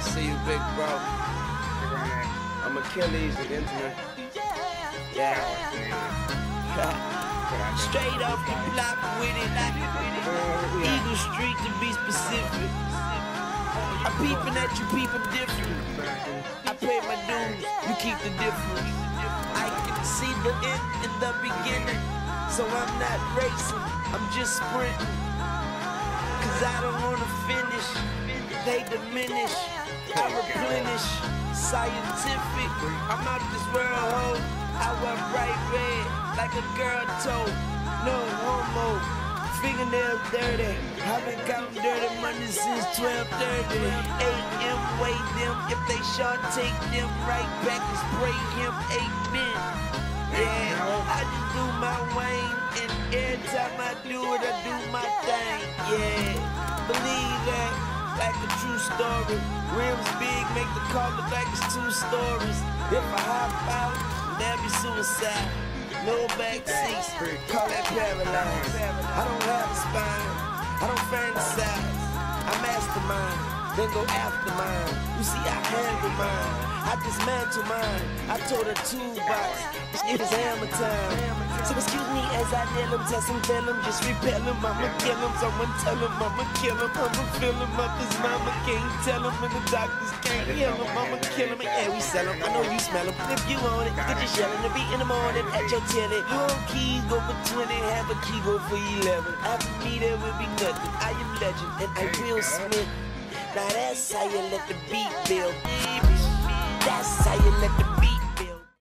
see you, big bro. I'm Achilles and Intimate. Yeah. Straight off the block with it. Eagle Street to be specific. I'm peeping at you people different. I pay my dues, you keep the difference. I can see the end in the beginning, so I'm not racing, I'm just sprinting. Cause I don't wanna finish, they diminish, I replenish. Scientific, I'm out this world, ho. I wear bright red, like a girl toe. No homo, fingernails dirty. I've been counting dirty money since 12:30 a.m. Weigh them, if they short, take them right back and spray him. Amen. Yeah, I just do my Wayne, and every time I do it, I do my thing. Yeah, believe that, like a true story. Rims big, make the car look like it's 2 stories. If I hop out, that'd be suicide. No back seats, call that paralyzed. I don't have a spine, I don't fantasize. I mastermind, then go after mine. You see, I handle mine, I dismantle mine. I told her toolbox, it is hammer time. So excuse me as I nail him, test him, tell him, just repel him. I'ma kill him, someone tell him I'ma kill him. I'ma fill him up, his mama can't tell him, and the doctors can't heal him. I'ma kill him, and yeah, we sell him. I know you smell him. If you want it, get your shelling. The beat in the morning at your tenant. Home keys go for 20, half a key go for 11. After me there will be nothing. I am legend, and I Will Smith. Now that's how you let the beat build. That's how you let the beat